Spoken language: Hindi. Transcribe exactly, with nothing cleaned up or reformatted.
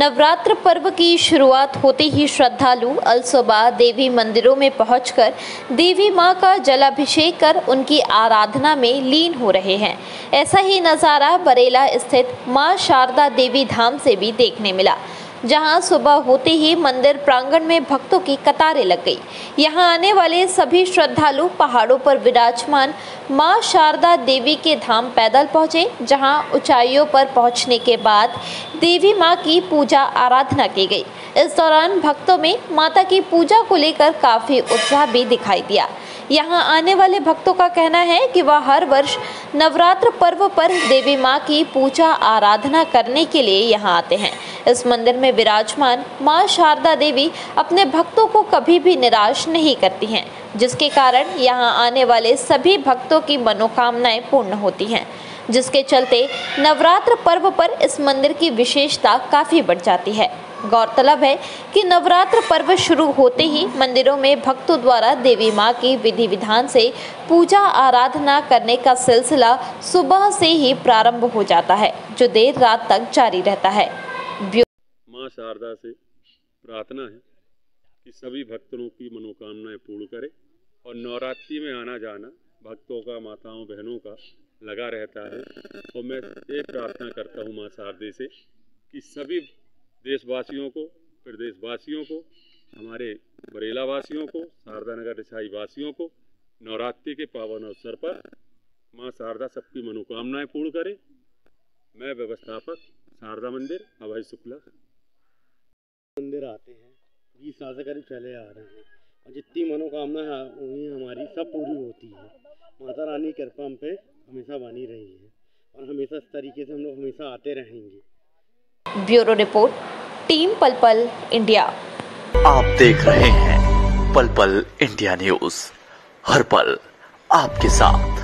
नवरात्र पर्व की शुरुआत होते ही श्रद्धालु अलसुबह देवी मंदिरों में पहुंचकर देवी मां का जलाभिषेक कर उनकी आराधना में लीन हो रहे हैं। ऐसा ही नज़ारा बरेला स्थित मां शारदा देवी धाम से भी देखने मिला, जहां सुबह होते ही मंदिर प्रांगण में भक्तों की कतारें लग गई। यहां आने वाले सभी श्रद्धालु पहाड़ों पर विराजमान मां शारदा देवी के धाम पैदल पहुंचे, जहां ऊंचाइयों पर पहुंचने के बाद देवी मां की पूजा आराधना की गई। इस दौरान भक्तों में माता की पूजा को लेकर काफी उत्साह भी दिखाई दिया। यहाँ आने वाले भक्तों का कहना है कि वह हर वर्ष नवरात्र पर्व पर देवी मां की पूजा आराधना करने के लिए यहाँ आते हैं। इस मंदिर में विराजमान मां शारदा देवी अपने भक्तों को कभी भी निराश नहीं करती हैं, जिसके कारण यहाँ आने वाले सभी भक्तों की मनोकामनाएं पूर्ण होती हैं, जिसके चलते नवरात्र पर्व पर इस मंदिर की विशेषता काफ़ी बढ़ जाती है। गौरतलब है कि नवरात्र पर्व शुरू होते ही मंदिरों में भक्तों द्वारा देवी मां की विधि विधान से पूजा आराधना करने का सिलसिला सुबह से ही प्रारंभ हो जाता है, जो देर रात तक जारी रहता है। मां शारदा से प्रार्थना है कि सभी भक्तों की मनोकामनाएं पूर्ण करे और नवरात्रि में आना जाना भक्तों का, माताओं बहनों का लगा रहता है। और मैं ये प्रार्थना करता हूँ मां शारदा से कि सभी देशवासियों को, प्रदेशवासियों को, हमारे बरेला वासियों को, शारदा नगर रिसाई वासियों को नवरात्रि के पावन अवसर पर मां शारदा सबकी मनोकामनाएं पूर्ण करे। मैं व्यवस्थापक शारदा मंदिर अभय शुक्ला। मंदिर आते हैं, बीस साल से करीब चले आ रहे हैं और जितनी मनोकामना है वही हमारी सब पूरी होती है। माता रानी की कृपा हम पे हमेशा बनी रही है और हमेशा इस तरीके से हम लोग हमेशा आते रहेंगे। ब्यूरो रिपोर्ट, टीम पल पल इंडिया। आप देख रहे हैं पल पल इंडिया न्यूज, हर पल आपके साथ।